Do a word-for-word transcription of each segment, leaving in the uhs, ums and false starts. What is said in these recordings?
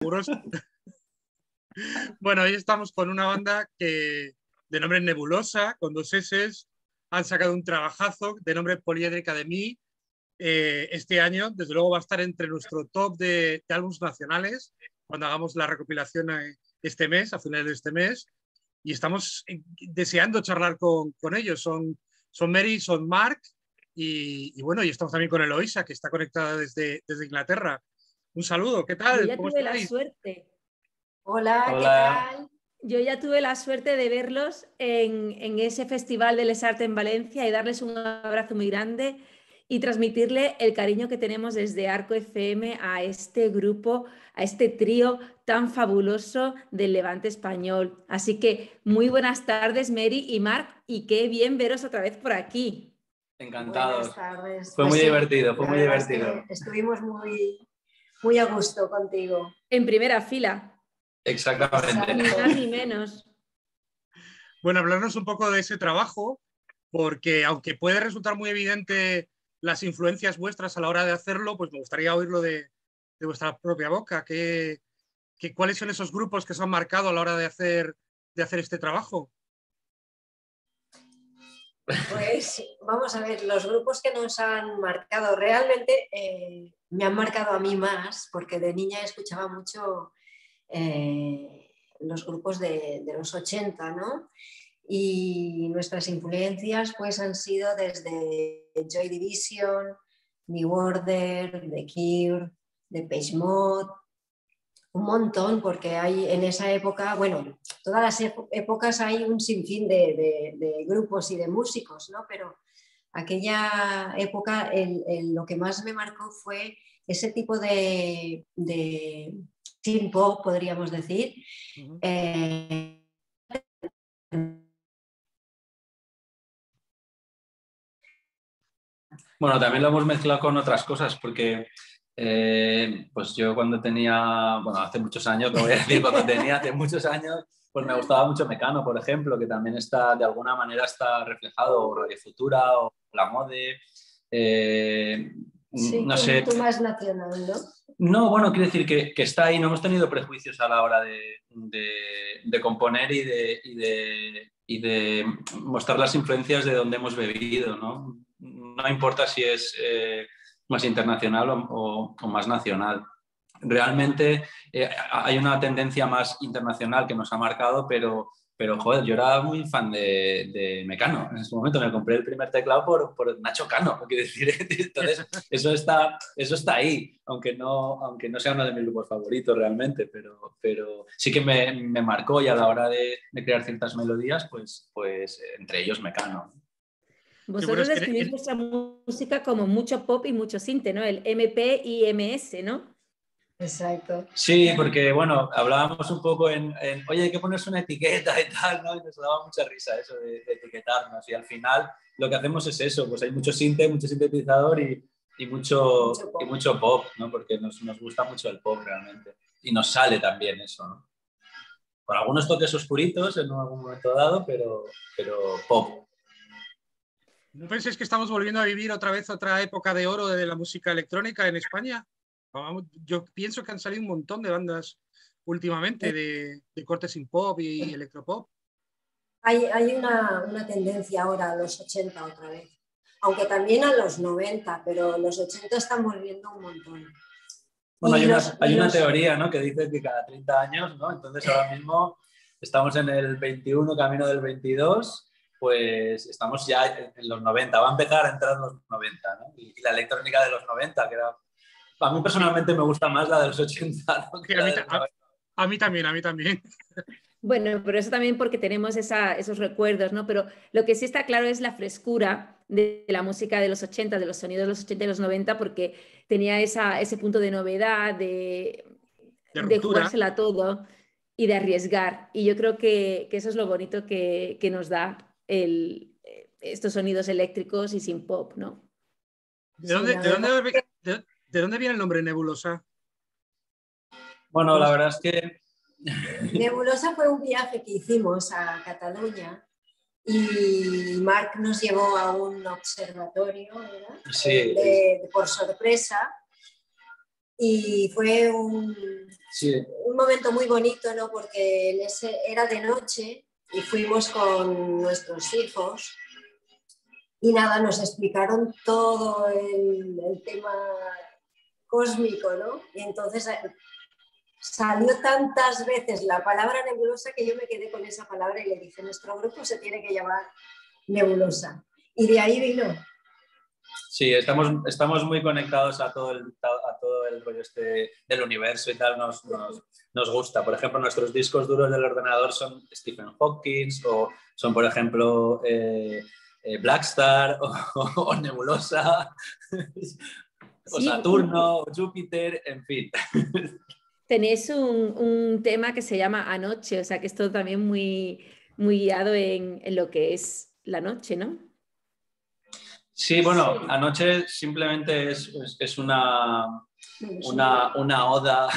riguroso. Bueno, hoy estamos con una banda que de nombre Nebulosa, con dos eses, han sacado un trabajazo de nombre Poliédrica de mí. Eh, este año, desde luego, va a estar entre nuestro top de, de álbumes nacionales cuando hagamos la recopilación este mes, a finales de este mes, y estamos deseando charlar con, con ellos. Son, son Mary, son Mark, y, y bueno, y estamos también con Eloisa, que está conectada desde, desde Inglaterra. Un saludo, ¿qué tal? Yo ya ¿Cómo tuve estáis? la suerte. Hola, Hola, ¿qué tal? Yo ya tuve la suerte de verlos en, en ese Festival de Les Arts en Valencia y darles un abrazo muy grande y transmitirle el cariño que tenemos desde Arco F M a este grupo, a este trío tan fabuloso del Levante español. Así que muy buenas tardes, Mary y Marc, y qué bien veros otra vez por aquí. encantados. Buenas tardes. Fue Pues muy sí, divertido, fue la muy verdad es divertido. que estuvimos muy, muy a gusto contigo. En primera fila, Exactamente. ni más ni menos. Bueno, hablarnos un poco de ese trabajo, porque aunque puede resultar muy evidente las influencias vuestras a la hora de hacerlo, pues me gustaría oírlo de, de vuestra propia boca. ¿Qué, qué, ¿Cuáles son esos grupos que se han marcado a la hora de hacer, de hacer este trabajo? Pues vamos a ver, los grupos que nos han marcado realmente eh, me han marcado a mí más, porque de niña escuchaba mucho eh, los grupos de, de los ochenta, ¿no? Y nuestras influencias pues han sido desde Joy Division, New Order, The Cure, Depeche Mode, un montón, porque hay en esa época, bueno, todas las épocas hay un sinfín de, de, de grupos y de músicos, ¿no? Pero aquella época el, el, lo que más me marcó fue ese tipo de, de teen pop, podríamos decir. Uh-huh. eh, Bueno, también lo hemos mezclado con otras cosas, porque eh, pues yo cuando tenía, bueno, hace muchos años, no voy a decir cuando tenía, hace muchos años, pues me gustaba mucho Mecano, por ejemplo, que también está, de alguna manera está reflejado, o Radio Futura, o La Mode, eh, sí, no tú, sé. Tú más nacional, ¿no? No, bueno, quiero decir que, que está ahí, no hemos tenido prejuicios a la hora de, de, de componer y de, y, de, y de mostrar las influencias de donde hemos bebido, ¿no? No importa si es eh, más internacional o, o, o más nacional. Realmente eh, hay una tendencia más internacional que nos ha marcado, pero, pero joder, yo era muy fan de, de Mecano. En ese momento me compré el primer teclado por, por Nacho Cano, quiero decir. Entonces, eso está, eso está ahí, aunque no, aunque no sea uno de mis grupos favoritos realmente, pero, pero sí que me, me marcó, y a la hora de, de crear ciertas melodías, pues, pues entre ellos Mecano. Vosotros describís vuestra música como mucho pop y mucho sinte, ¿no? El M P y M S, ¿no? Exacto. Sí, porque, bueno, hablábamos un poco en, en, oye, hay que ponerse una etiqueta y tal, ¿no? Y nos daba mucha risa eso de, de etiquetarnos. Y al final lo que hacemos es eso, pues hay mucho sinte, mucho sintetizador y, y, mucho, mucho y mucho pop, ¿no? Porque nos, nos gusta mucho el pop realmente. Y nos sale también eso, ¿no? Con algunos toques oscuritos en algún momento dado, pero, pero pop. ¿No pensáis que estamos volviendo a vivir otra vez otra época de oro de la música electrónica en España? Yo pienso que han salido un montón de bandas últimamente de, de corte sin pop y electropop. Hay, hay una, una tendencia ahora a los ochenta otra vez, aunque también a los noventa, pero los ochenta están volviendo un montón. Bueno, hay una, los, hay una los... teoría, ¿no?, que dice que cada treinta años, ¿no? Entonces ahora mismo estamos en el veintiuno, camino del veintidós, pues estamos ya en los noventa, va a empezar a entrar en los noventa, ¿no? Y, y la electrónica de los noventa, que era... A mí personalmente me gusta más la de los ochenta, ¿no? Sí, a, mí a, a mí también, a mí también. Bueno, pero eso también porque tenemos esa, esos recuerdos, ¿no? Pero lo que sí está claro es la frescura de la música de los ochenta, de los sonidos de los ochenta y los noventa, porque tenía esa, ese punto de novedad, de, de, de jugársela todo y de arriesgar. Y yo creo que, que eso es lo bonito que, que nos da el, estos sonidos eléctricos y sin pop, ¿no? ¿De dónde, sí, de dónde, de, ¿De dónde viene el nombre Nebulosa? Bueno, la verdad es que... Nebulosa fue un viaje que hicimos a Cataluña y Marc nos llevó a un observatorio, ¿verdad? Sí. De, de, por sorpresa, y fue un, sí. momento muy bonito, ¿no? Porque en ese, era de noche y fuimos con nuestros hijos y nada, nos explicaron todo el, el tema cósmico, ¿no? Y entonces salió tantas veces la palabra nebulosa que yo me quedé con esa palabra y le dije, nuestro grupo se tiene que llamar Nebulosa. Y de ahí vino. Sí, estamos, estamos muy conectados a todo, el, a todo el rollo este del universo y tal, nos, nos, nos gusta. Por ejemplo, nuestros discos duros del ordenador son Stephen Hawking o son, por ejemplo, eh, eh, Blackstar o, o, o Nebulosa o Sí, Saturno o Júpiter, en fin. Tenéis un, un tema que se llama Anoche, o sea que es todo también muy, muy guiado en, en lo que es la noche, ¿no? Sí, bueno, Anoche simplemente es, es, es una, una, una oda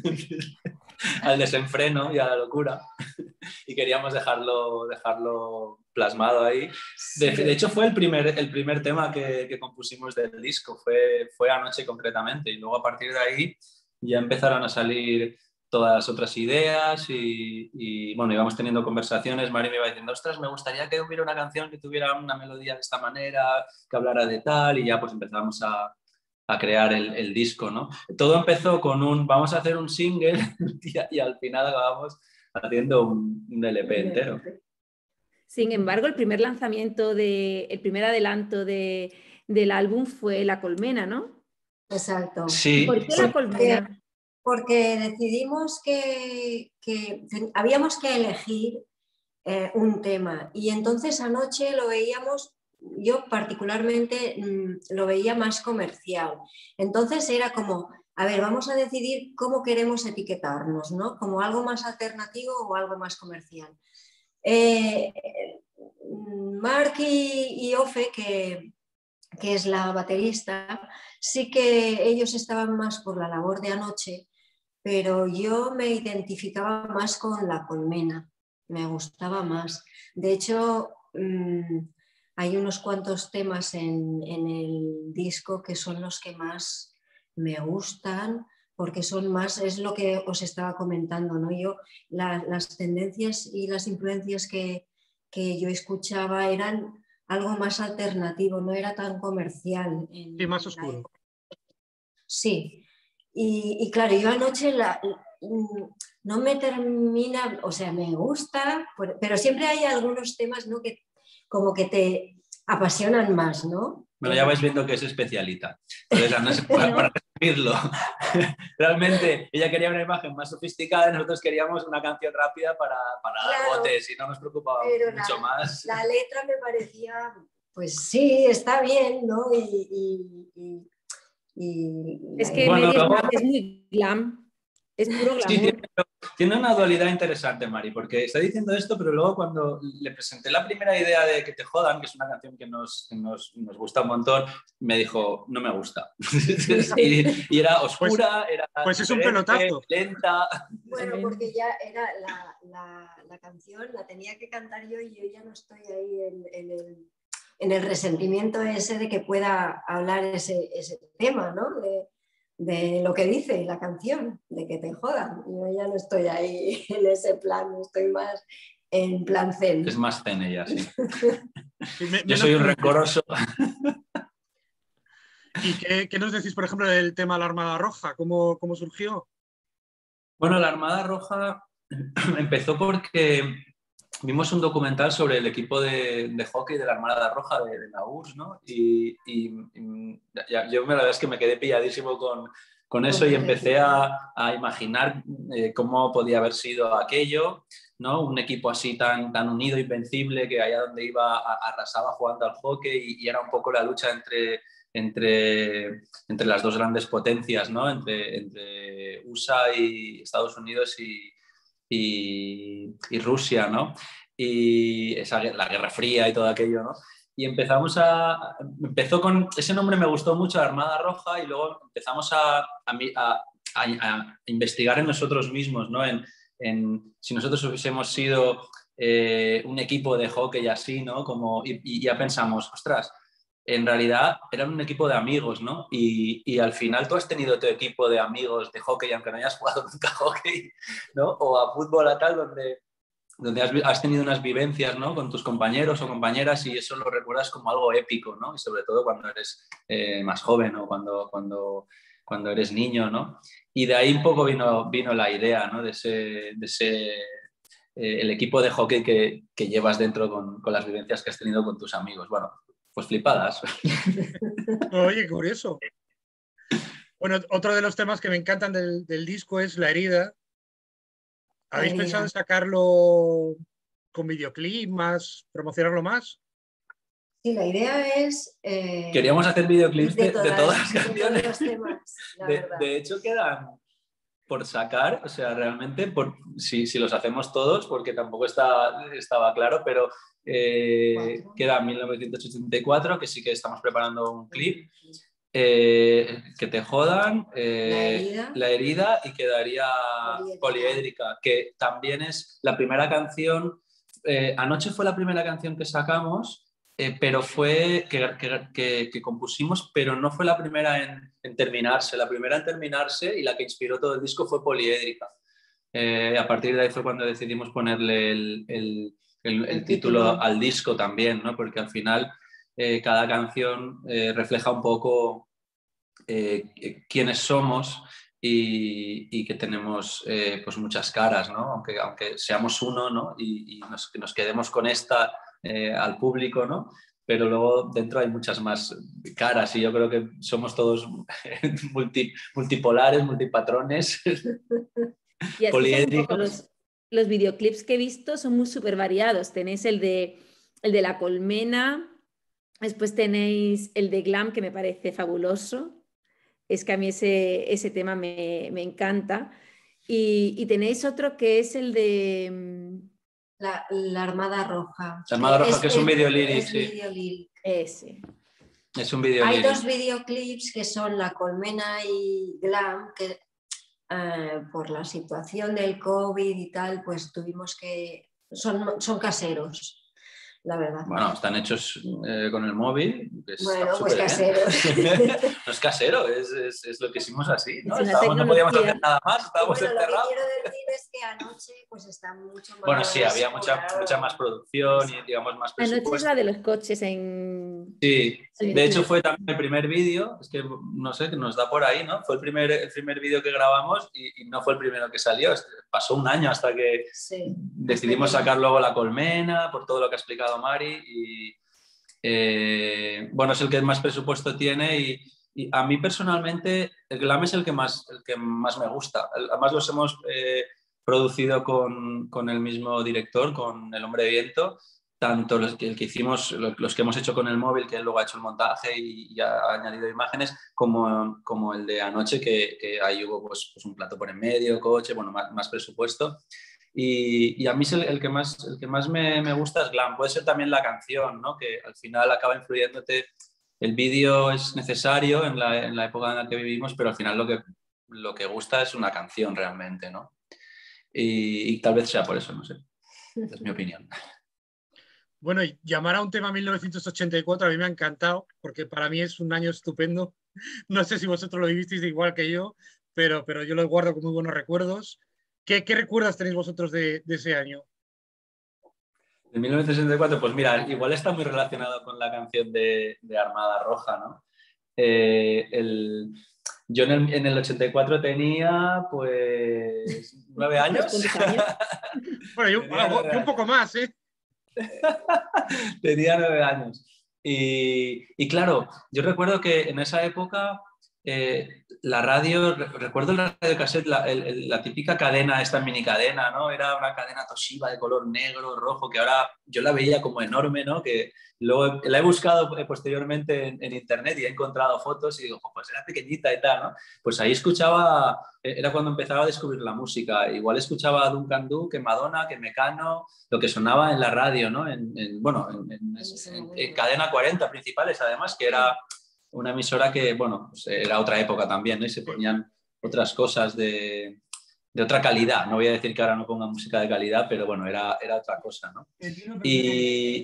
al desenfreno y a la locura y queríamos dejarlo, dejarlo plasmado ahí. De, de hecho, fue el primer, el primer tema que, que compusimos del disco, fue, fue Anoche concretamente, y luego a partir de ahí ya empezaron a salir todas las otras ideas y, y bueno, íbamos teniendo conversaciones. Mari me iba diciendo, ostras, me gustaría que hubiera una canción que tuviera una melodía de esta manera, que hablara de tal, y ya pues empezamos a, a crear el, el disco, ¿no? Todo empezó con un, vamos a hacer un single y, y al final acabamos haciendo un, un L P entero. Sin embargo, el primer lanzamiento, de, el primer adelanto de, del álbum fue La Colmena, ¿no? Exacto. Sí. ¿Por qué La Colmena? Porque decidimos que, que habíamos que elegir eh, un tema y entonces anoche lo veíamos, yo particularmente mmm, lo veía más comercial. Entonces era como, a ver, vamos a decidir cómo queremos etiquetarnos, ¿no? Como algo más alternativo o algo más comercial. Eh, Marc y, y Ofe, que, que es la baterista, sí que ellos estaban más por la labor de Anoche, pero yo me identificaba más con La Colmena, me gustaba más. De hecho, mmm, hay unos cuantos temas en, en el disco que son los que más me gustan, porque son más, es lo que os estaba comentando, ¿no? Yo, la, las tendencias y las influencias que, que yo escuchaba eran algo más alternativo, no era tan comercial. En, sí, más oscuro. La... Sí. Y, y claro, yo anoche la, no me termina, o sea, me gusta, pero siempre hay algunos temas, ¿no?, que como que te apasionan más, ¿no? Bueno, ya vais viendo que es especialita. Entonces, para, para resumirlo, realmente ella quería una imagen más sofisticada y nosotros queríamos una canción rápida para, para claro, dar botes y no nos preocupaba mucho la, más. La letra me parecía, pues sí, está bien, ¿no? Y, y, y Y es que bueno, Mary luego... es muy glam, es puro glamour. Sí, tiene, tiene una dualidad interesante, Mari, porque está diciendo esto, pero luego cuando le presenté la primera idea de Que te jodan, que es una canción que nos, que nos, nos gusta un montón, me dijo, no me gusta. y, y era oscura, pues, era pues es un pelotazo. Lenta. Bueno, porque ya era la, la, la canción, la tenía que cantar yo y yo ya no estoy ahí en, en el... en el resentimiento ese de que pueda hablar ese, ese tema, ¿no? De, de lo que dice la canción, de que te jodan. Yo ya no estoy ahí en ese plan, estoy más en plan zen. Es más zen ella, sí. sí me, Yo soy un rencoroso. ¿Y qué, qué nos decís, por ejemplo, del tema de la Armada Roja? ¿Cómo, cómo surgió? Bueno, la Armada Roja empezó porque vimos un documental sobre el equipo de, de hockey de la Armada Roja de, de la U R S S, ¿no? Y, y, y ya, yo la verdad es que me quedé pilladísimo con, con eso y empecé a, a imaginar eh, cómo podía haber sido aquello, ¿no? Un equipo así tan, tan unido, invencible, que allá donde iba arrasaba jugando al hockey y, y era un poco la lucha entre, entre, entre las dos grandes potencias, ¿no? Entre, entre U S A y Estados Unidos y Y, y Rusia, ¿no? Y esa, la Guerra Fría y todo aquello, ¿no? Y empezamos a... Empezó con... Ese nombre me gustó mucho, la Armada Roja, y luego empezamos a, a, a, a investigar en nosotros mismos, ¿no? En, en si nosotros hubiésemos sido eh, un equipo de hockey así, ¿no? Como, y, y ya pensamos, ostras, en realidad eran un equipo de amigos, ¿no? Y, y al final tú has tenido tu equipo de amigos de hockey, aunque no hayas jugado nunca a hockey, ¿no? O a fútbol a tal, donde, donde has, has tenido unas vivencias, ¿no? Con tus compañeros o compañeras y eso lo recuerdas como algo épico, ¿no? Y sobre todo cuando eres eh, más joven o cuando, cuando, cuando eres niño, ¿no? Y de ahí un poco vino, vino la idea, ¿no? De ese... De ese eh, el equipo de hockey que, que llevas dentro con, con las vivencias que has tenido con tus amigos. Bueno, pues flipadas. Oye, curioso. Bueno, otro de los temas que me encantan del, del disco es La herida. ¿Habéis La herida. pensado en sacarlo con videoclip más, promocionarlo más? Sí, la idea es... Eh, Queríamos hacer videoclips de, de, todas, de todas las de canciones. todos los temas, la de, verdad. de hecho, quedan por sacar, o sea, realmente, por, si, si los hacemos todos, porque tampoco está, estaba claro, pero eh, queda mil novecientos ochenta y cuatro, que sí que estamos preparando un clip. Eh, que te jodan, eh, la, herida. la herida y quedaría poliédrica. poliédrica, que también es la primera canción, eh, anoche fue la primera canción que sacamos, eh, pero fue que, que, que, que compusimos, pero no fue la primera en, en terminarse, la primera en terminarse y la que inspiró todo el disco fue Poliédrica. Eh, a partir de ahí fue cuando decidimos ponerle el, el, el, el, el título, título al disco también, ¿no? Porque al final Eh, cada canción eh, refleja un poco eh, quiénes somos y, y que tenemos eh, pues muchas caras, ¿no? Aunque, aunque seamos uno, ¿no? Y, y nos, nos quedemos con esta eh, al público, ¿no? Pero luego dentro hay muchas más caras y yo creo que somos todos multi, multipolares, multipatrones, y así poliédricos. Son un poco los, los videoclips que he visto son muy súper variados. Tenéis el de, el de La Colmena. Después tenéis el de Glam, que me parece fabuloso. Es que a mí ese, ese tema me, me encanta. Y, y tenéis otro que es el de... La, la Armada Roja. La Armada Roja, es, que es un video lyric. Es sí. video lyric. Ese. Es un video Hay lyric. dos videoclips que son La Colmena y Glam, que eh, por la situación del COVID y tal, pues tuvimos que... Son, son caseros. La verdad. Bueno, están hechos eh, con el móvil. Bueno, pues caseros. No es casero, es, es, es lo que hicimos así, ¿no? Es Estábamos, no podíamos hacer nada más, estábamos bueno, encerrados. Lo que quiero decir es que anoche pues está mucho más... Bueno, sí, había mucha, mucha más producción y digamos más presupuesto. Anoche es la de los coches en... Sí, de hecho fue también el primer vídeo, es que no sé, que nos da por ahí, ¿no? Fue el primer, el primer vídeo que grabamos y, y no fue el primero que salió, pasó un año hasta que sí, decidimos hasta que... sacar luego La Colmena, por todo lo que ha explicado Mari, y eh, bueno, es el que más presupuesto tiene y, y a mí personalmente el Glam es el que más, el que más me gusta, además los hemos eh, producido con, con el mismo director, con El Hombre de Viento, tanto los que, el que hicimos, los que hemos hecho con el móvil, que él luego ha hecho el montaje y, y ha añadido imágenes, como, como el de anoche, que, que ahí hubo pues, pues un plato por en medio, coche, bueno, más, más presupuesto. Y, y a mí es el, el que más, el que más me, me gusta es Glam. Puede ser también la canción, ¿no? Que al final acaba influyéndote. El vídeo es necesario en la, en la época en la que vivimos, pero al final lo que, lo que gusta es una canción realmente, ¿no? Y, y tal vez sea por eso, no sé. Es mi opinión. Bueno, llamar a un tema mil novecientos ochenta y cuatro a mí me ha encantado, porque para mí es un año estupendo. No sé si vosotros lo vivisteis igual que yo, pero, pero yo lo guardo con muy buenos recuerdos. ¿Qué, qué recuerdos tenéis vosotros de, de ese año? De mil novecientos sesenta y cuatro, pues mira, igual está muy relacionado con la canción de, de Armada Roja, ¿no? Eh, el, yo en el, en el ochenta y cuatro tenía, pues, nueve años. años? Bueno, yo, algo, yo un poco más, ¿eh? Tenía nueve años. Y, y claro, yo recuerdo que en esa época eh, la radio, recuerdo el radio cassette, la, el, la típica cadena, esta mini cadena, ¿no? Era una cadena Toshiba de color negro, rojo, que ahora yo la veía como enorme, ¿no? Que luego la he buscado posteriormente en, en internet y he encontrado fotos y digo, pues era pequeñita y tal, ¿no? Pues ahí escuchaba, era cuando empezaba a descubrir la música. Igual escuchaba Duncan Du, que Madonna, que Mecano, lo que sonaba en la radio, ¿no? En, en, bueno, en, en, en, en Cadena cuarenta principales, además, que era una emisora que, bueno, pues era otra época también, ¿no? Y se ponían otras cosas de, de otra calidad. No voy a decir que ahora no ponga música de calidad, pero bueno, era, era otra cosa, ¿no? Y,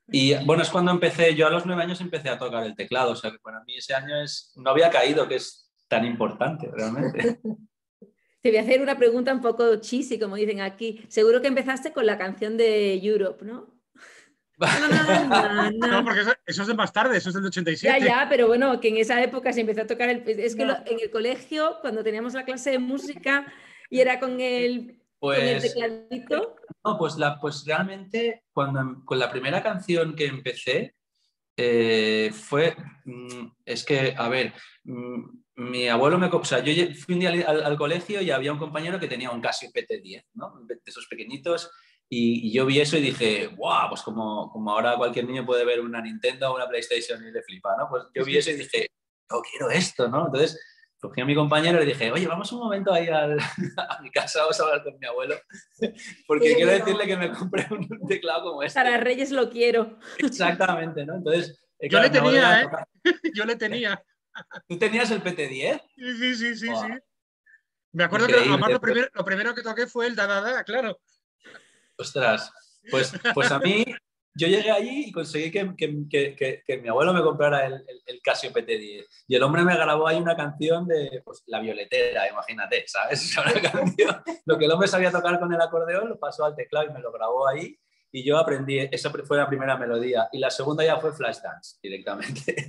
Y bueno, es cuando empecé, yo a los nueve años empecé a tocar el teclado, o sea que para mí ese año es, no había caído, que es tan importante realmente. Te voy a hacer una pregunta un poco cheesy, como dicen aquí. Seguro que empezaste con la canción de Europe, ¿no? Na, na, na, No, na. porque eso, eso es de más tarde, eso es del ochenta y Ya, siete. ya, pero bueno, que en esa época se empezó a tocar el... Es que No. lo- en el colegio, cuando teníamos la clase de música y era con el, con el Pues, tecladito... no, pues, la, pues realmente cuando, con la primera canción que empecé, eh, fue, mm, es que, a ver, mm, mi abuelo me... O sea, yo lle- fui un día al, al colegio y había un compañero que tenía un Casio P T diez, ¿no? De esos pequeñitos, y, y yo vi eso y dije, guau, pues como, como ahora cualquier niño puede ver una Nintendo o una PlayStation y le flipa, ¿no? Pues yo vi eso y dije, yo quiero esto, ¿no? Entonces cogí a mi compañero y le dije, oye, vamos un momento ahí al, a mi casa, vamos a hablar con mi abuelo, porque Oye, quiero bueno. decirle que me compré un teclado como este. Para Reyes lo quiero. Exactamente, ¿no? Entonces, eh, Yo claro, le mi abuelo ya tenía, ¿eh? toca- Yo le tenía. ¿Tú tenías el P T diez? Sí, sí, sí, sí, sí. Buah, Me acuerdo que además increíble. lo primero, lo primero que toqué fue el da, da, da, claro. Ostras, pues, pues a mí, yo llegué allí y conseguí que, que, que, que, que mi abuelo me comprara el, el, el Casio P T diez. Y el hombre me grabó ahí una canción de pues, La Violetera, imagínate, ¿sabes? O sea, una canción. Lo que el hombre sabía tocar con el acordeón lo pasó al teclado y me lo grabó ahí. Y yo aprendí, esa fue la primera melodía. Y la segunda ya fue Flashdance, directamente.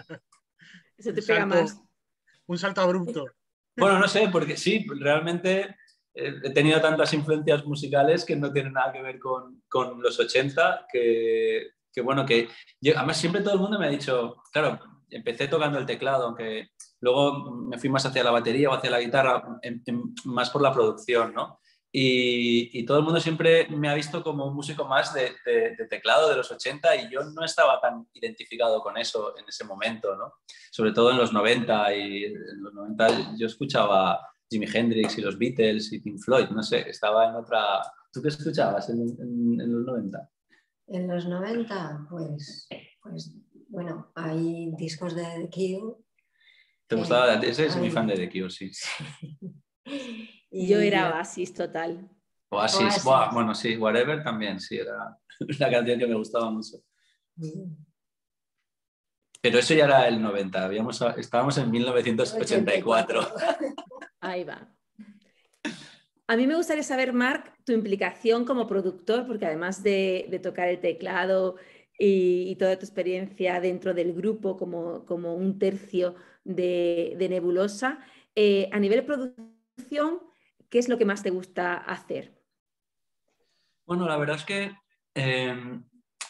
Eso Un te pega salto, más. un salto abrupto. Bueno, no sé, porque sí, realmente eh, he tenido tantas influencias musicales que no tienen nada que ver con, con los ochenta, que, que bueno, que yo, además siempre todo el mundo me ha dicho, claro, empecé tocando el teclado, aunque luego me fui más hacia la batería o hacia la guitarra, en, en, más por la producción, ¿no? Y, y todo el mundo siempre me ha visto como un músico más de, de, de teclado de los ochenta y yo no estaba tan identificado con eso en ese momento, ¿no? Sobre todo en los noventa, y en los noventa yo escuchaba Jimi Hendrix y los Beatles y Pink Floyd, no sé, estaba en otra... ¿Tú qué escuchabas en, en, en los noventa? En los noventa, pues, pues bueno, hay discos de The Cure. ¿Te gustaba? Eh, Ese es mi fan de The Cure, sí. Y Yo era Oasis total. Oasis, Oasis. Buah, bueno, sí, Whatever también, sí, era una canción que me gustaba mucho. Pero eso ya era el noventa, habíamos, estábamos en mil novecientos ochenta y cuatro. Ahí va. A mí me gustaría saber, Marc, tu implicación como productor, porque además de, de tocar el teclado y, y toda tu experiencia dentro del grupo como, como un tercio de, de Nebulosa, eh, a nivel de producción, ¿qué es lo que más te gusta hacer? Bueno, la verdad es que eh,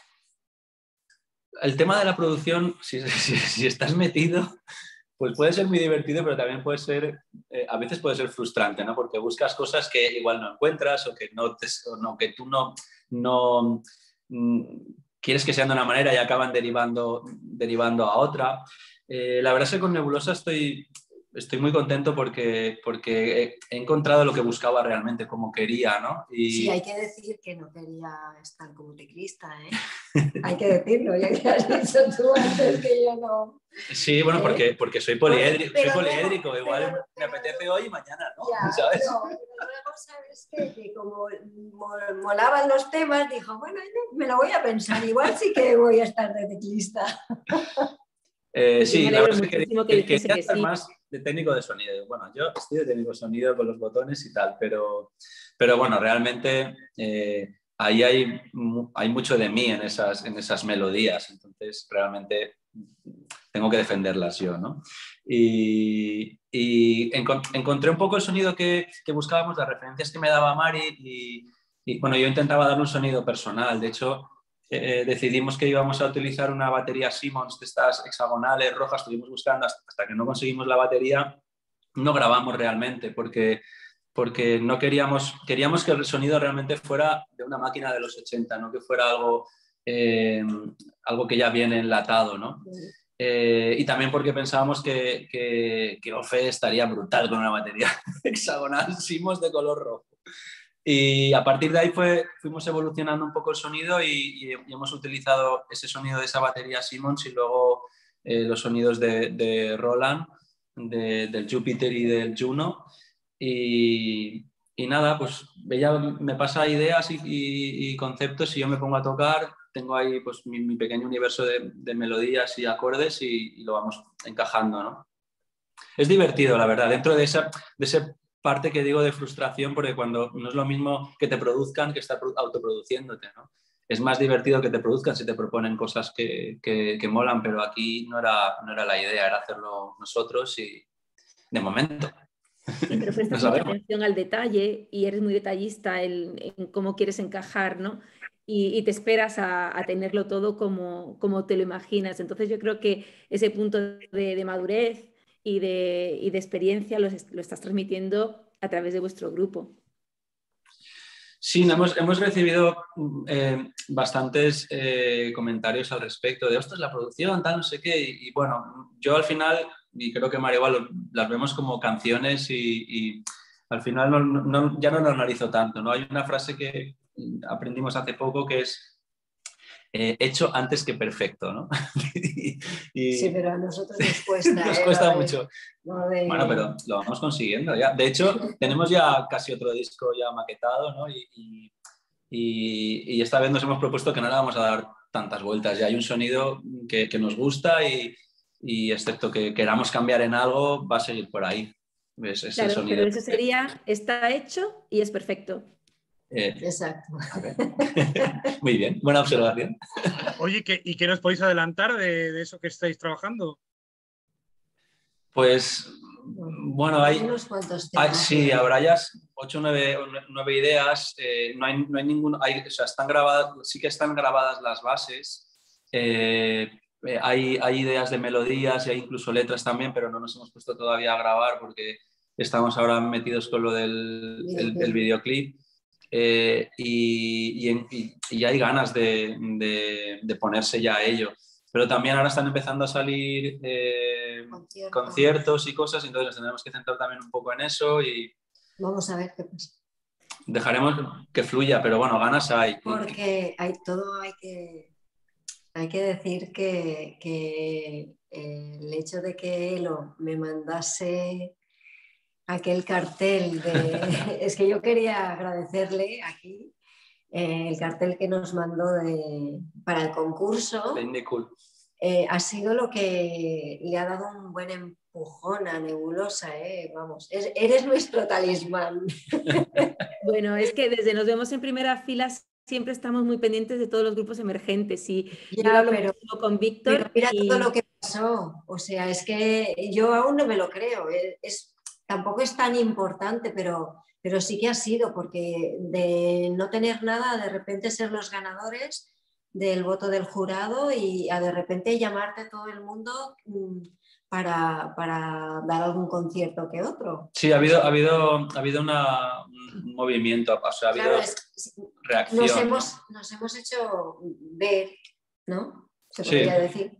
el tema de la producción, si, si, si estás metido, pues puede ser muy divertido, pero también puede ser, eh, a veces puede ser frustrante, ¿no? Porque buscas cosas que igual no encuentras o que, no te, o no, que tú no, no mm, quieres que sean de una manera y acaban derivando, derivando a otra. Eh, la verdad es que con Nebulosa estoy, estoy muy contento porque, porque he, he encontrado lo que buscaba realmente, como quería, ¿no? Y... Sí, hay que decir que no quería estar como teclista, ¿eh? Hay que decirlo, ya que has dicho tú antes que yo no... Sí, bueno, porque, porque soy poliédrico, pero soy poliédrico luego, igual pero, me apetece hoy y mañana no, ya, ¿sabes? No, pero luego, ¿sabes qué? Que como molaban los temas, dijo, bueno, me lo voy a pensar, igual sí que voy a estar de teclista. Yo Eh, me sí, la alegro verdad es que muchísimo que quería, dijese quería que estar sí. más de técnico de sonido. Bueno, yo estoy de técnico de sonido con los botones y tal, pero, pero bueno, realmente eh, ahí hay, hay mucho de mí en esas, en esas melodías, entonces realmente tengo que defenderlas yo, ¿no? Y, y encont encontré un poco el sonido que, que buscábamos, las referencias que me daba Mari y, y bueno, yo intentaba dar un sonido personal, de hecho... Eh, decidimos que íbamos a utilizar una batería Simmons de estas hexagonales rojas, estuvimos buscando hasta, hasta que no conseguimos la batería, no grabamos realmente porque, porque no queríamos, queríamos que el sonido realmente fuera de una máquina de los ochenta, no que fuera algo, eh, algo que ya viene enlatado, ¿no? Eh, y también porque pensábamos que, que, que Ofe estaría brutal con una batería hexagonal Simmons de color rojo. Y a partir de ahí fue, fuimos evolucionando un poco el sonido y, y, y hemos utilizado ese sonido de esa batería Simmons y luego eh, los sonidos de, de Roland, de, del Jupiter y del Juno. Y, y nada, pues ella me pasa ideas y, y, y conceptos y yo me pongo a tocar tengo ahí pues, mi, mi pequeño universo de, de melodías y acordes y, y lo vamos encajando, ¿no? Es divertido, la verdad, dentro de esa, de esa parte que digo de frustración, porque cuando no es lo mismo que te produzcan que estar autoproduciéndote, ¿no? Es más divertido que te produzcan si te proponen cosas que, que, que molan, pero aquí no era, no era la idea, era hacerlo nosotros y de momento. Sí, pero prestas no mucha sabemos. atención al detalle y eres muy detallista en, en cómo quieres encajar, ¿no? Y, y te esperas a, a tenerlo todo como, como te lo imaginas. Entonces yo creo que ese punto de, de madurez y de, y de experiencia lo, lo estás transmitiendo a través de vuestro grupo. Sí, no, hemos, hemos recibido eh, bastantes eh, comentarios al respecto de, ostras, la producción, tal, no sé qué. Y, y bueno, yo al final, y creo que María igual, las vemos como canciones y, y al final no, no, ya no lo analizo tanto, ¿no? Hay una frase que aprendimos hace poco que es eh, hecho antes que perfecto, ¿no? y, y... Sí, pero a nosotros nos cuesta. nos ¿eh? cuesta de, mucho. De... Bueno, pero lo vamos consiguiendo ya. De hecho, tenemos ya casi otro disco ya maquetado, ¿no? Y, y, y, y esta vez nos hemos propuesto que no le vamos a dar tantas vueltas. Ya hay un sonido que, que nos gusta y, y excepto que queramos cambiar en algo, va a seguir por ahí. Es, es claro, el sonido. Pero eso sería, está hecho y es perfecto. Eh, Exacto. Okay. Muy bien, buena observación. Oye, ¿qué, ¿y qué nos podéis adelantar de, de eso que estáis trabajando? Pues, bueno, hay, unos cuantos hay temas. sí, habrá ya ocho o nueve, nueve ideas. Eh, no, hay, no hay ninguno, hay, o sea, están grabadas, sí que están grabadas las bases. Eh, hay, hay ideas de melodías y hay incluso letras también, pero no nos hemos puesto todavía a grabar porque estamos ahora metidos con lo del el, el videoclip. Eh, y, y, y, y hay ganas de, de, de ponerse ya a ello. Pero también ahora están empezando a salir eh, Concierto. conciertos y cosas, entonces nos tendremos que centrar también un poco en eso y vamos a ver qué pasa. Dejaremos que fluya, pero bueno, ganas hay. Porque hay todo, hay que, hay que decir que, que el hecho de que Elo me mandase aquel cartel de... es que yo quería agradecerle aquí eh, el cartel que nos mandó de, para el concurso. De cool. eh, ha sido lo que le ha dado un buen empujón a Nebulosa, ¿eh? Vamos, es, eres nuestro talismán. Bueno, es que desde Nos Vemos en Primera Fila siempre estamos muy pendientes de todos los grupos emergentes y ya, yo lo hablo pero, mucho con Víctor. Pero mira y... todo lo que pasó, o sea, es que yo aún no me lo creo, es, es, tampoco es tan importante, pero, pero sí que ha sido, porque de no tener nada, de repente ser los ganadores del voto del jurado y a de repente llamarte a todo el mundo para, para dar algún concierto que otro. Sí, ha habido, ha habido, ha habido una, un movimiento, o sea, ha habido claro, es, reacción. Nos hemos, ¿no? nos hemos hecho ver, ¿no? Se Sí. podría decir.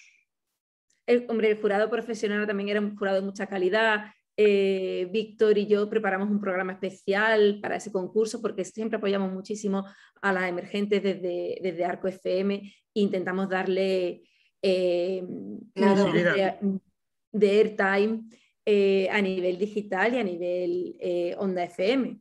El, hombre, el jurado profesional también era un jurado de mucha calidad. Eh, Víctor y yo preparamos un programa especial para ese concurso porque siempre apoyamos muchísimo a las emergentes desde, desde Arco F M e intentamos darle eh, claro. de, de airtime eh, a nivel digital y a nivel eh, Onda F M.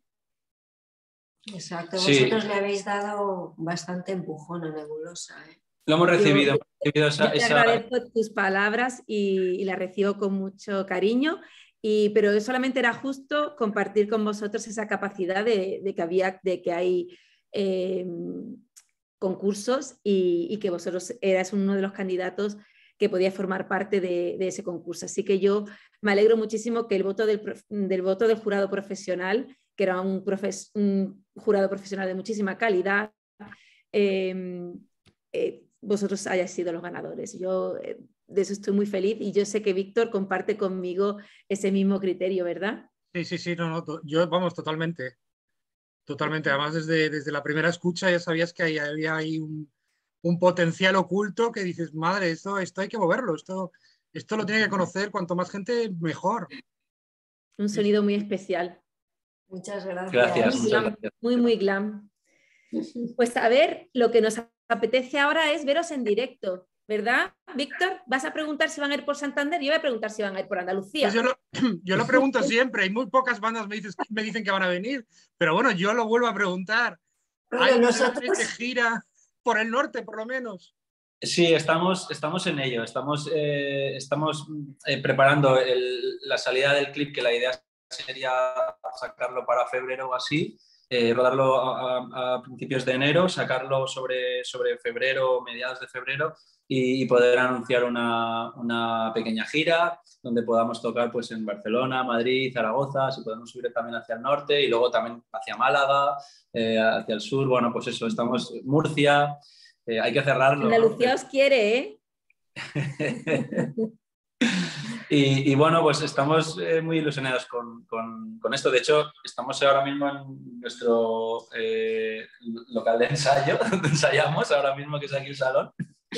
Exacto, sí. Vosotros le habéis dado bastante empujón a Nebulosa, ¿eh? Lo hemos recibido. Yo, hemos recibido esa, yo te esa... agradezco tus palabras y, y las recibo con mucho cariño, y, pero solamente era justo compartir con vosotros esa capacidad de, de, que, había, de que hay eh, concursos y, y que vosotros eras uno de los candidatos que podía formar parte de, de ese concurso. Así que yo me alegro muchísimo que el voto del, del, voto del jurado profesional, que era un, profes, un jurado profesional de muchísima calidad, eh, eh, vosotros hayáis sido los ganadores. Yo eh, de eso estoy muy feliz y yo sé que Víctor comparte conmigo ese mismo criterio, ¿verdad? Sí, sí, sí, no, no, yo, vamos, totalmente. Totalmente. Además, desde, desde la primera escucha ya sabías que había, había ahí un, un potencial oculto que dices, madre, esto, esto hay que moverlo, esto, esto lo tiene que conocer, cuanto más gente, mejor. Un sonido muy especial. Muchas gracias. Gracias. Muy, glam, muy, muy glam. Pues a ver, lo que nos apetece ahora es veros en directo, ¿verdad, Víctor? ¿Vas a preguntar si van a ir por Santander? Yo voy a preguntar si van a ir por Andalucía. Pues yo, lo, yo lo pregunto siempre y muy pocas bandas me, dices, me dicen que van a venir, pero bueno, yo lo vuelvo a preguntar. Bueno, ¿Hay nosotros... planes de gira? por el norte, por lo menos. Sí, estamos, estamos en ello. Estamos, eh, estamos eh, preparando el, la salida del clip, que la idea sería sacarlo para febrero o así, eh, rodarlo a, a, a principios de enero, sacarlo sobre, sobre febrero, mediados de febrero y, y poder anunciar una, una pequeña gira donde podamos tocar pues, en Barcelona, Madrid, Zaragoza, si podemos subir también hacia el norte y luego también hacia Málaga, eh, hacia el sur. Bueno, pues eso, estamos en Murcia. Eh, hay que cerrarlo. Andalucía, ¿no? os quiere, ¿eh? y, y bueno, pues estamos eh, muy ilusionados con, con, con esto. De hecho, estamos ahora mismo en nuestro eh, local de ensayo, donde ensayamos ahora mismo, que es aquí el salón.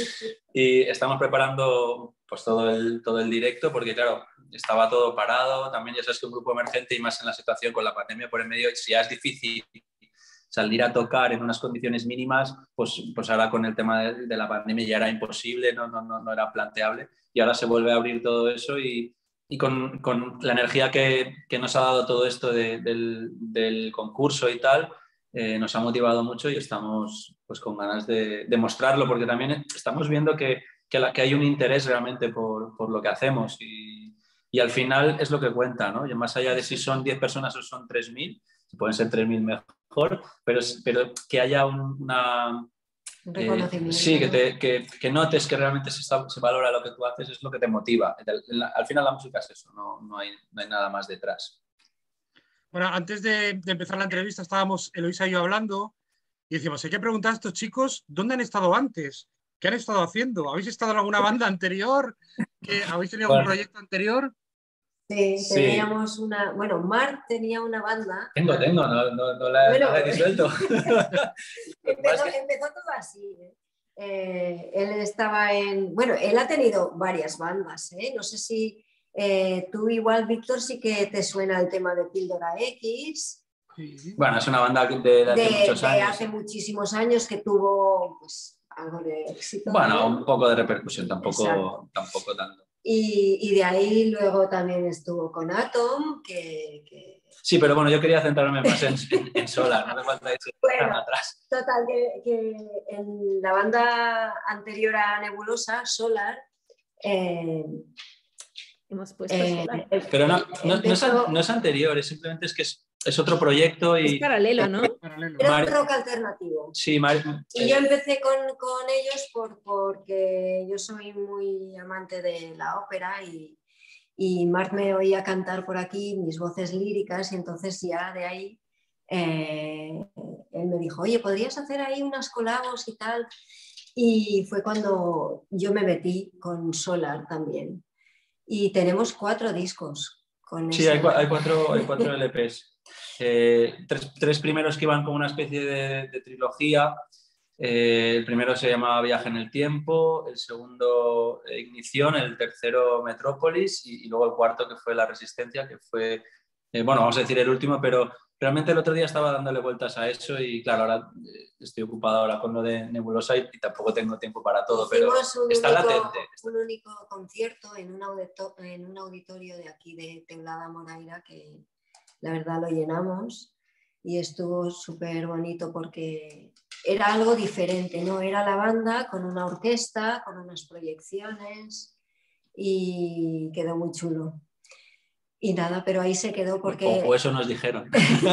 Y estamos preparando pues, todo, el, todo el directo, porque claro, estaba todo parado. También ya sabes que un grupo emergente y más en la situación con la pandemia por en medio, si ya es difícil salir a tocar en unas condiciones mínimas, pues, pues ahora con el tema de, de la pandemia ya era imposible, no, no, no, no era planteable, y ahora se vuelve a abrir todo eso y, y con, con la energía que, que nos ha dado todo esto de, del, del concurso y tal, eh, nos ha motivado mucho y estamos pues con ganas de, de mostrarlo, porque también estamos viendo que, que, la, que hay un interés realmente por, por lo que hacemos y, y al final es lo que cuenta, ¿no? Y más allá de si son diez personas o son tres mil, si pueden ser tres mil mejor, pero, pero que haya un, una... Un reconocimiento. Eh, sí, que, te, que, que notes que realmente se, está, se valora lo que tú haces, es lo que te motiva. Al final la música es eso, no, no, hay, no hay nada más detrás. Bueno, antes de, de empezar la entrevista estábamos Eloisa y yo hablando y decíamos, hay que preguntar a estos chicos dónde han estado antes, qué han estado haciendo, ¿habéis estado en alguna banda anterior? ¿Qué, ¿Habéis tenido algún bueno. proyecto anterior? Sí, teníamos sí. una... Bueno, Marc tenía una banda. Tengo, tengo, no, no, no la, bueno, no la he disuelto. empezó, empezó todo así. Eh, él estaba en... Bueno, él ha tenido varias bandas, ¿eh? No sé si eh, tú igual, Víctor, sí que te suena el tema de Píldora X. Sí. Bueno, es una banda de, de hace de, muchos de años. hace muchísimos años que tuvo pues, algo de éxito. Bueno, ¿no? Un poco de repercusión, tampoco, tampoco tanto. Y, y de ahí luego también estuvo con Atom, que, que... Sí, pero bueno, yo quería centrarme más en, en, en Solar, no me falta irse bueno, atrás. Total, que, que en la banda anterior a Nebulosa, Solar, eh, hemos puesto eh, Solar. Pero no, no, empezó... no, es, no es anterior, es simplemente es que es, es otro proyecto y... Es paralelo, ¿no? Era Mar... un rock alternativo. Sí, Mar... Y yo empecé con, con ellos por, porque yo soy muy amante de la ópera y, y Marc me oía cantar por aquí mis voces líricas y entonces ya de ahí eh, él me dijo, oye, ¿podrías hacer ahí unas colabos y tal? Y fue cuando yo me metí con Solar también. Y tenemos cuatro discos. Con sí, hay, hay, cuatro, hay cuatro L Pes. Eh, tres, tres primeros que iban como una especie de, de trilogía. Eh, el primero se llamaba Viaje en el Tiempo, el segundo eh, Ignición, el tercero Metrópolis y, y luego el cuarto que fue La Resistencia, que fue, eh, bueno, vamos a decir el último, pero realmente el otro día estaba dándole vueltas a eso y claro, ahora eh, estoy ocupado ahora con lo de Nebulosa y, y tampoco tengo tiempo para todo, pero está único, latente. Un único concierto en un, audito, en un auditorio de aquí de Teulada Moraira que la verdad lo llenamos y estuvo súper bonito porque era algo diferente, ¿no? Era la banda con una orquesta, con unas proyecciones y quedó muy chulo. Y nada, pero ahí se quedó porque... O, o eso nos dijeron.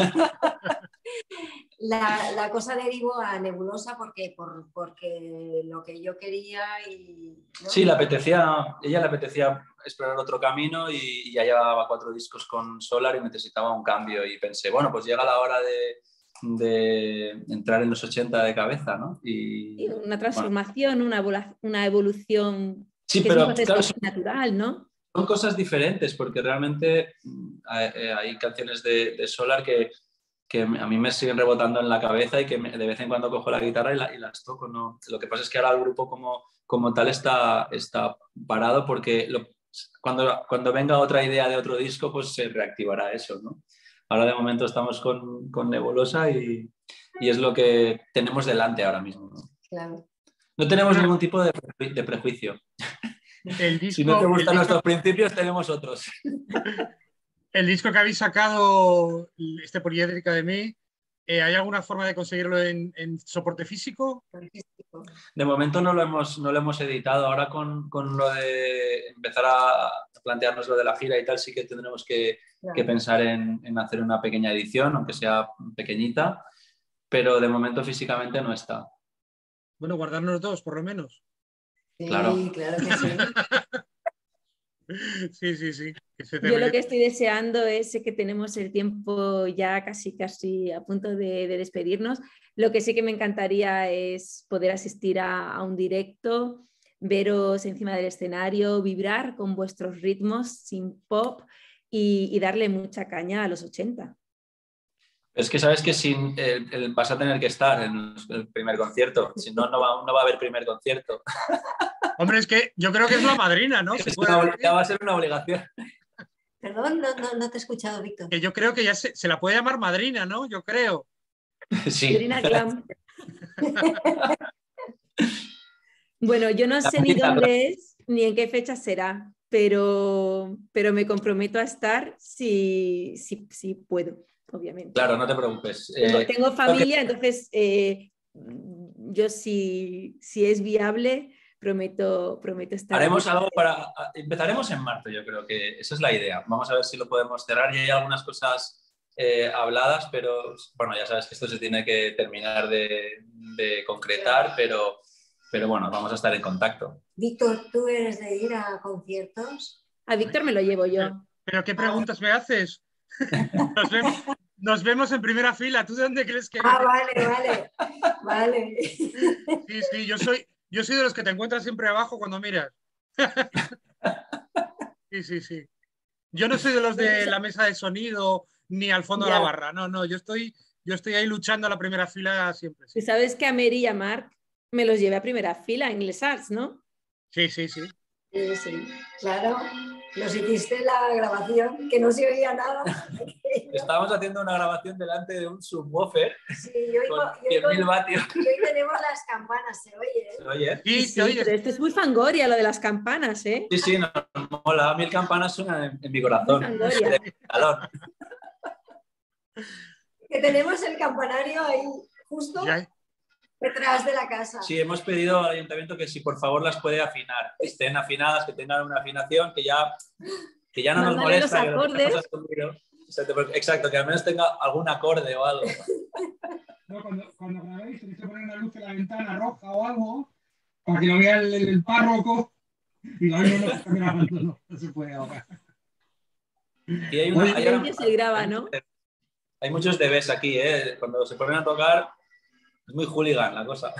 la, la cosa derivó a Nebulosa porque, por, porque lo que yo quería y... ¿no? Sí, le apetecía, ella le apetecía explorar otro camino y, y ya llevaba cuatro discos con Solar y necesitaba un cambio y pensé, bueno, pues llega la hora de, de entrar en los ochenta de cabeza, ¿no? Y, sí, una transformación, bueno. una, una evolución sí, que pero, es un proceso claro, son, natural, ¿no? Son cosas diferentes porque realmente hay, hay canciones de, de Solar que, que a mí me siguen rebotando en la cabeza y que me, de vez en cuando cojo la guitarra y, la, y las toco, ¿no? Lo que pasa es que ahora el grupo como, como tal está, está parado porque lo, cuando, cuando venga otra idea de otro disco pues se reactivará eso, ¿no? Ahora de momento estamos con, con Nebulosa y, y es lo que tenemos delante ahora mismo, ¿no? Claro. No tenemos ningún tipo de, de prejuicio. El disco, si no te gustan disco, nuestros principios, tenemos otros. El disco que habéis sacado, este Poliédrica de mí, Eh, ¿Hay alguna forma de conseguirlo en, en soporte físico? De momento no lo hemos, no lo hemos editado. Ahora con, con lo de empezar a plantearnos lo de la gira y tal, sí que tendremos que, claro. que pensar en, en hacer una pequeña edición, aunque sea pequeñita, pero de momento físicamente no está. Bueno, guardarnos los dos, por lo menos. Sí, claro, claro que sí. Sí, sí, sí. Yo lo que estoy deseando es que tenemos el tiempo ya casi, casi a punto de, de despedirnos. Lo que sí que me encantaría es poder asistir a, a un directo, veros encima del escenario, vibrar con vuestros ritmos sin pop y, y darle mucha caña a los ochenta. Es que sabes que sin, eh, vas a tener que estar en el primer concierto, si no, no va, no va a haber primer concierto. Hombre, es que yo creo que es la madrina, ¿no? Es una, ya va a ser una obligación. Perdón, no, no, no te he escuchado, Víctor. Que yo creo que ya se, se la puede llamar madrina, ¿no? Yo creo. Sí. Madrina Glam. Bueno, yo no sé ni dónde es ni en qué fecha será, pero, pero me comprometo a estar si, si, si puedo, obviamente. Claro, no te preocupes. Tengo, eh, tengo familia, que... entonces eh, yo si, si es viable... Prometo, prometo estar. Haremos algo para. Empezaremos en marzo, yo creo que esa es la idea. Vamos a ver si lo podemos cerrar. Ya hay algunas cosas eh, habladas, pero bueno, ya sabes que esto se tiene que terminar de, de concretar, pero, pero bueno, vamos a estar en contacto. Víctor, ¿tú eres de ir a conciertos? A Víctor me lo llevo yo. ¿Pero, pero qué preguntas ah. me haces? Nos vemos, nos vemos en primera fila. ¿Tú de dónde crees que.? Ah, vale, vale. Vale. Sí, sí, yo soy. Yo soy de los que te encuentras siempre abajo cuando miras. Sí, sí, sí. Yo no soy de los de la mesa de sonido ni al fondo ya. de la barra. No, no, yo estoy, yo estoy ahí luchando a la primera fila siempre. Sí. Y sabes que a Mary y a Marc me los llevé a primera fila en Les Arts, ¿no? Sí, sí, sí. Sí, sí, claro. Nos hiciste la grabación, que no se oía nada. Estábamos haciendo una grabación delante de un subwoofer sí, yo con diez mil vatios. Y hoy tenemos las campanas, ¿se oye? ¿eh? ¿Se oye? Sí, sí, sí, pero esto es muy fangoria, lo de las campanas, ¿eh? Sí, sí, no, mola. Mil campanas suenan en, en mi corazón. De mi salón. Que tenemos el campanario ahí, justo... ¿Ya? Detrás de la casa. Sí, hemos pedido al ayuntamiento que si por favor las puede afinar, que estén afinadas, que tengan una afinación, que ya, que ya no Mándale nos molesta. Los acordes. Que, exacto, que al menos tenga algún acorde o algo. No, cuando, cuando grabéis tenéis que poner una luz en la ventana roja o algo para que lo vea el, el, el párroco. Y no, no, no, está grabando, no, no se puede ahora. Y hay una, hay una, se graba, ¿no? Hay muchos debes aquí, ¿eh? Cuando se ponen a tocar... Es muy hooligan la cosa.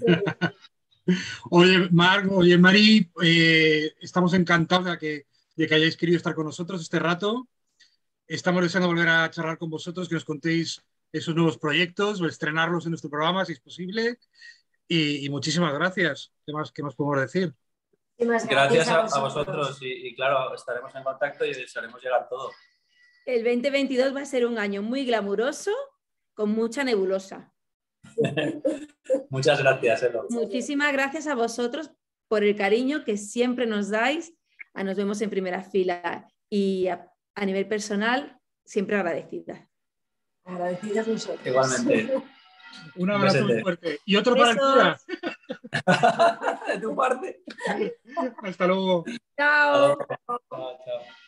Oye, Marc, oye, Mari, eh, estamos encantados de que, de que hayáis querido estar con nosotros este rato. Estamos deseando volver a charlar con vosotros, que nos contéis esos nuevos proyectos, o estrenarlos en nuestro programa, si es posible. Y, y muchísimas gracias. ¿Qué más, qué más podemos decir? Gracias, gracias a, a vosotros. Y, y claro, estaremos en contacto y les haremos llegar todo. El veinte veintidós va a ser un año muy glamuroso, con mucha nebulosa. Muchas gracias, Elo. Muchísimas gracias a vosotros por el cariño que siempre nos dais. A Nos Vemos en Primera Fila y a, a nivel personal, siempre agradecida. Agradecidas nosotros. Igualmente. Un abrazo muy fuerte. Y otro para el cura. De tu parte. Hasta luego. Chao. Chao, chao.